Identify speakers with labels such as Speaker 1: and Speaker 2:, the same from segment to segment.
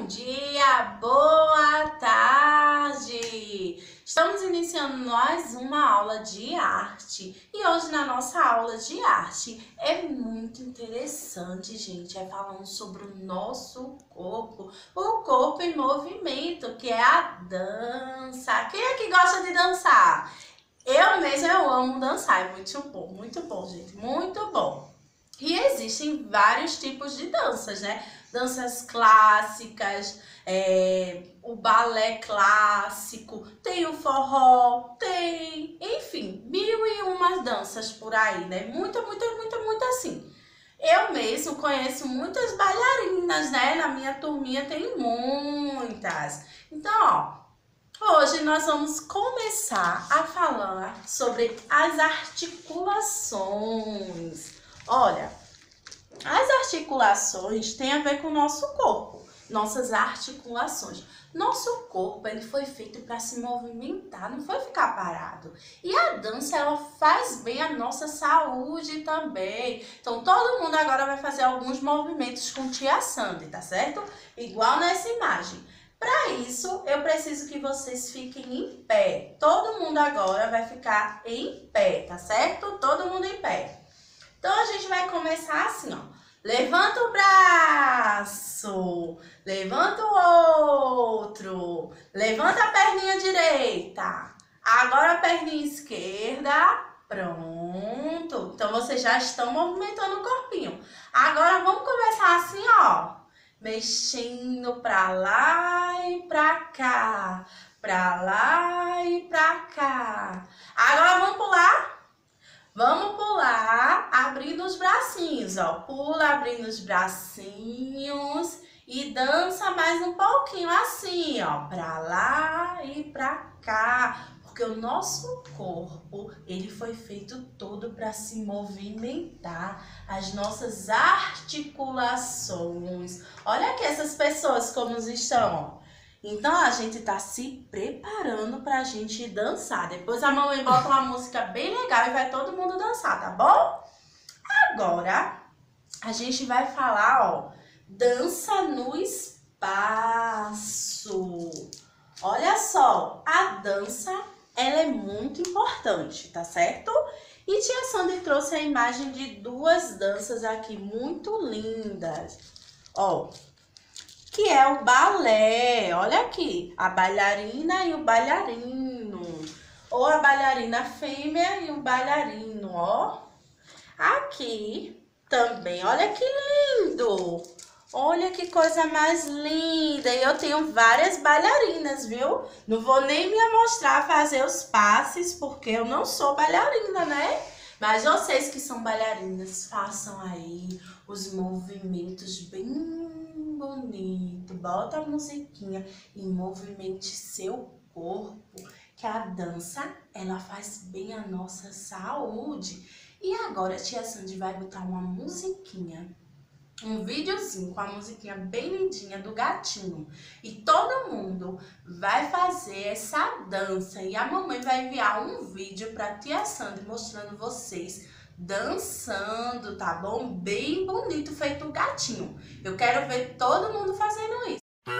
Speaker 1: Bom dia, boa tarde! Estamos iniciando mais uma aula de arte e hoje na nossa aula de arte é muito interessante, gente, falando sobre o nosso corpo, o corpo em movimento, que é a dança. Quem é que gosta de dançar? Eu mesma, eu amo dançar, é muito bom, gente, muito bom. E existem vários tipos de danças, né? Danças clássicas, o balé clássico, tem o forró, enfim, 1001 danças por aí, né? Muita assim. Eu mesmo conheço muitas bailarinas, né? Na minha turminha tem muitas. Então, ó, hoje nós vamos começar a falar sobre as articulações. Olha, as articulações têm a ver com o nosso corpo, nossas articulações. Nosso corpo, ele foi feito para se movimentar, não foi ficar parado. E a dança, ela faz bem à nossa saúde também. Então, todo mundo agora vai fazer alguns movimentos com Tia Sandy, tá certo? Igual nessa imagem. Para isso, eu preciso que vocês fiquem em pé. Todo mundo agora vai ficar em pé, tá certo? Todo mundo em pé. Então, a gente vai começar assim, ó. Levanta o braço, levanta o outro, levanta a perninha direita. Agora a perninha esquerda, pronto. Então, vocês já estão movimentando o corpinho. Agora, vamos começar assim, ó. Mexendo pra lá e pra cá, pra lá e pra cá. Agora, vamos pular? Vamos pular abrindo os bracinhos, ó. Pula abrindo os bracinhos e dança mais um pouquinho assim, ó. Pra lá e pra cá. Porque o nosso corpo, ele foi feito todo para se movimentar. As nossas articulações. Olha aqui essas pessoas como estão, ó. Então, a gente tá se preparando pra gente dançar. Depois a mamãe bota uma música bem legal e vai todo mundo dançar, tá bom? Agora, a gente vai falar, ó, dança no espaço. Olha só, a dança, ela é muito importante, tá certo? E Tia Sandy trouxe a imagem de duas danças aqui muito lindas. Ó, que é o balé. Olha aqui, a bailarina e o bailarino. Ou a bailarina fêmea e o bailarino, ó. Aqui também, olha que lindo. Olha que coisa mais linda. E eu tenho várias bailarinas, viu? Não vou nem me mostrar fazer os passes, porque eu não sou bailarina, né? Mas vocês que são bailarinas, façam aí os movimentos bem bonito, bota a musiquinha e movimente seu corpo, que a dança, ela faz bem à nossa saúde. E agora a Tia Sandy vai botar uma musiquinha, um videozinho com a musiquinha bem lindinha do gatinho. E todo mundo vai fazer essa dança e a mamãe vai enviar um vídeo pra Tia Sandy mostrando vocês dançando, tá bom? Bem bonito, feito o gatinho. Eu quero ver todo mundo fazendo isso.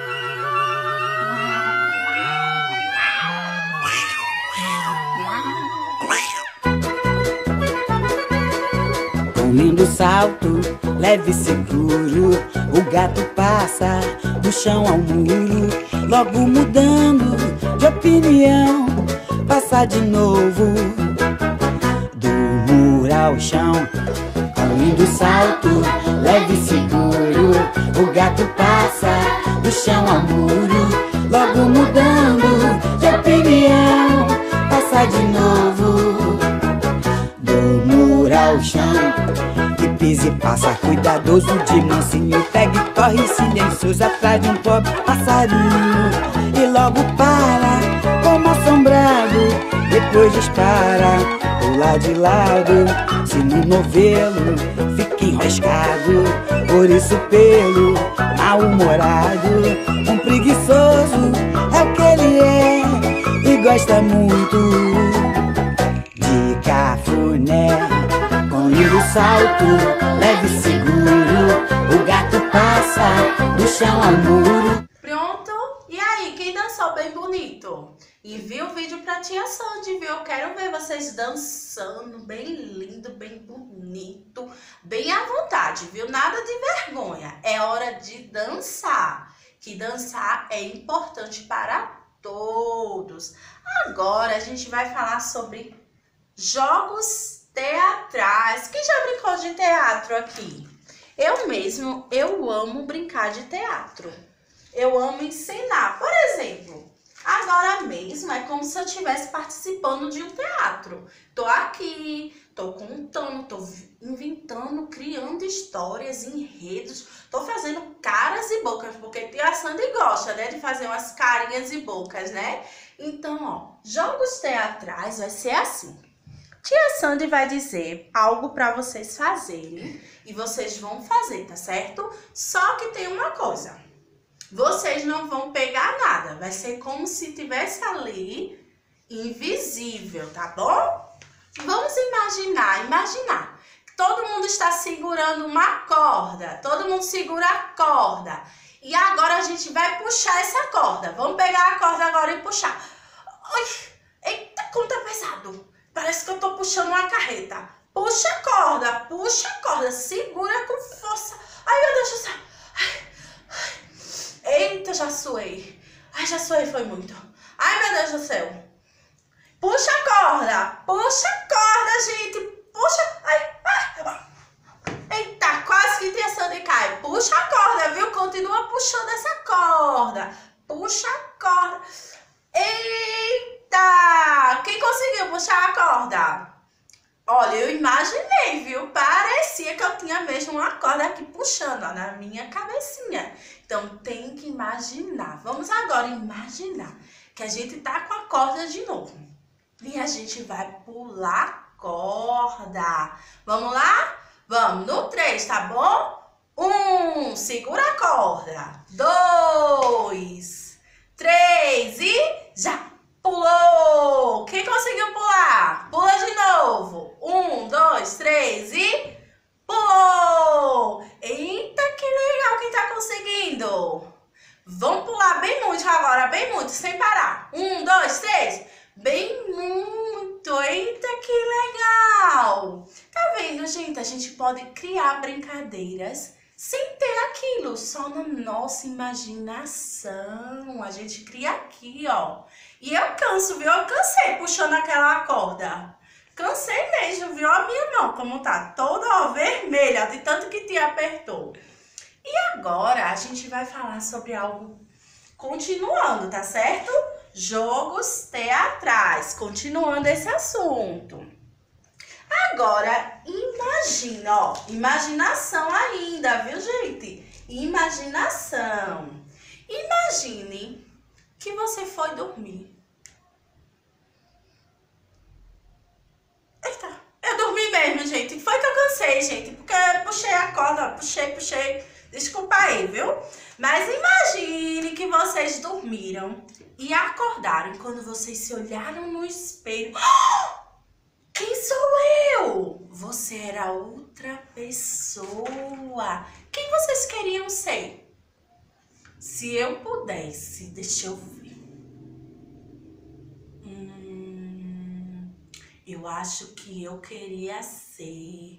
Speaker 2: Com lindo salto, leve e seguro, o gato passa do chão ao muro, logo mudando de opinião, passa de novo ao chão. Com lindo salto, leve e seguro, o gato passa do chão ao muro, logo mudando de opinião, passa de novo do muro ao chão. Que pisa e passa cuidadoso de mansinho, pega e corre silencioso atrás de um pobre passarinho, e logo para como assombrado, depois dispara, pula de lado. Se no novelo fica enroscado, por isso pelo mal-humorado, um preguiçoso é o que ele é, e gosta muito de cafuné. Com lindo salto, leve e seguro, o gato passa do chão ao muro.
Speaker 1: só, bem bonito. Envia o vídeo pra tia Sandy, viu? Eu quero ver vocês dançando, bem lindo, bem bonito, bem à vontade, viu? Nada de vergonha. É hora de dançar, que dançar é importante para todos. Agora a gente vai falar sobre jogos teatrais. Quem já brincou de teatro aqui? Eu amo brincar de teatro. Eu amo ensinar. Por exemplo, agora mesmo é como se eu estivesse participando de um teatro. Tô aqui, tô contando, tô inventando, criando histórias, enredos. Tô fazendo caras e bocas, porque tia Sandy gosta, né, de fazer umas carinhas e bocas, né? Então, ó, jogos teatrais vai ser assim. Tia Sandy vai dizer algo para vocês fazerem e vocês vão fazer, tá certo? Só que tem uma coisa. Vocês não vão pegar nada. Vai ser como se estivesse ali, invisível, tá bom? Vamos imaginar. Todo mundo está segurando uma corda. Todo mundo segura a corda. E agora a gente vai puxar essa corda. Vamos pegar a corda agora e puxar. Ai, eita, como tá pesado. Parece que eu tô puxando uma carreta. Puxa a corda, segura com força. Ai, meu Deus do céu. Eita, já suei. Ai, já suei, foi muito. Ai, meu Deus do céu. Puxa a corda, gente. Puxa. Ai. Eita, quase que tia Sandy cai. Puxa a corda, viu? Continua puxando essa corda. Puxa a corda. Eita! Quem conseguiu puxar a corda? Olha, eu imaginei, viu? Parecia que eu tinha mesmo uma corda aqui puxando, ó, na minha cabecinha. Então, tem que imaginar. Vamos agora imaginar que a gente tá com a corda de novo. E a gente vai pular a corda. Vamos lá? Vamos, no 3, tá bom? 1, segura a corda. 2, 3 e já! Pulou! Quem conseguiu pular? Pula de novo. 1, 2, 3 e pulou! Eita, que legal quem tá conseguindo! Vamos pular bem muito agora, bem muito, sem parar. 1, 2, 3. Bem muito! Eita, que legal! Tá vendo, gente? A gente pode criar brincadeiras sem ter aquilo, só na nossa imaginação. A gente cria aqui, ó. E eu canso, viu? Eu cansei puxando aquela corda. Cansei mesmo, viu? A minha mão como tá toda, ó, vermelha, de tanto que te apertou. E agora a gente vai falar sobre algo, continuando, tá certo? Jogos teatrais, continuando esse assunto. Agora, imagina, ó, imaginação ainda, viu, gente? Imaginação. Imagine que você foi dormir. Eita, eu dormi mesmo, gente. Foi que eu cansei, gente, porque eu puxei a corda, puxei. Desculpa aí, viu? Mas imagine que vocês dormiram e acordaram e quando vocês se olharam no espelho... Quem sou eu? Você era outra pessoa. Quem vocês queriam ser? Se eu pudesse, deixa eu ver. Eu acho que eu queria ser...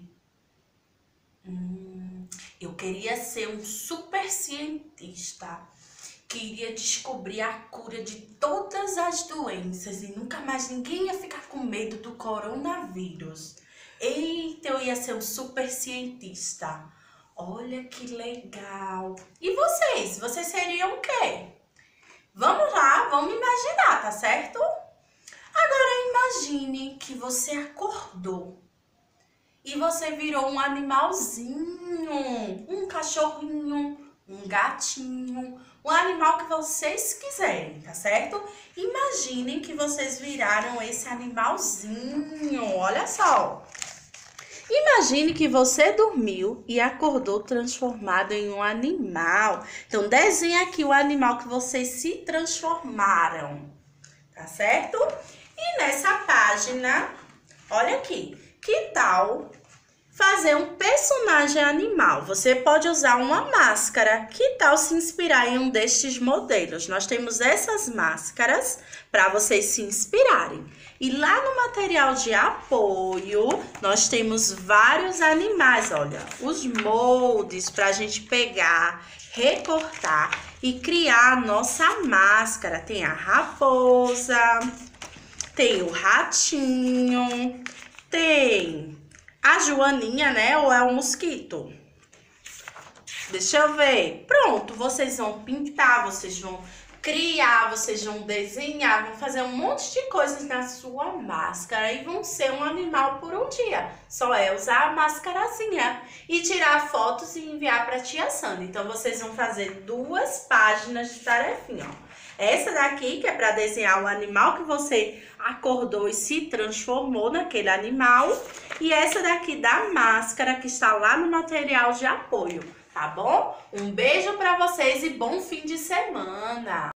Speaker 1: eu queria ser um super cientista que iria descobrir a cura de todas as doenças e nunca mais ninguém ia ficar com medo do coronavírus. Eita, eu ia ser um super cientista. Olha que legal. E vocês? Vocês seriam o quê? Vamos lá, vamos imaginar, tá certo? Agora imagine que você acordou e você virou um animalzinho, um cachorrinho, um gatinho, um animal que vocês quiserem, tá certo? Imaginem que vocês viraram esse animalzinho, olha só. Imagine que você dormiu e acordou transformado em um animal. Então, desenhe aqui o animal que vocês se transformaram, tá certo? E nessa página, olha aqui, que tal fazer um personagem animal. Você pode usar uma máscara. Que tal se inspirar em um destes modelos? Nós temos essas máscaras para vocês se inspirarem. E lá no material de apoio, nós temos vários animais, olha, os moldes para a gente pegar, recortar e criar a nossa máscara. Tem a raposa, tem o ratinho, tem a joaninha, né? Ou é o mosquito? Deixa eu ver. Pronto, vocês vão pintar, vocês vão criar, vocês vão desenhar, vão fazer um monte de coisas na sua máscara e vão ser um animal por um dia. Só é usar a máscarazinha e tirar fotos e enviar para a tia Sandra. Então, vocês vão fazer 2 páginas de tarefinha, ó. Essa daqui, que é para desenhar o animal que você acordou e se transformou naquele animal. E essa daqui da máscara, que está lá no material de apoio, tá bom? Um beijo para vocês e bom fim de semana!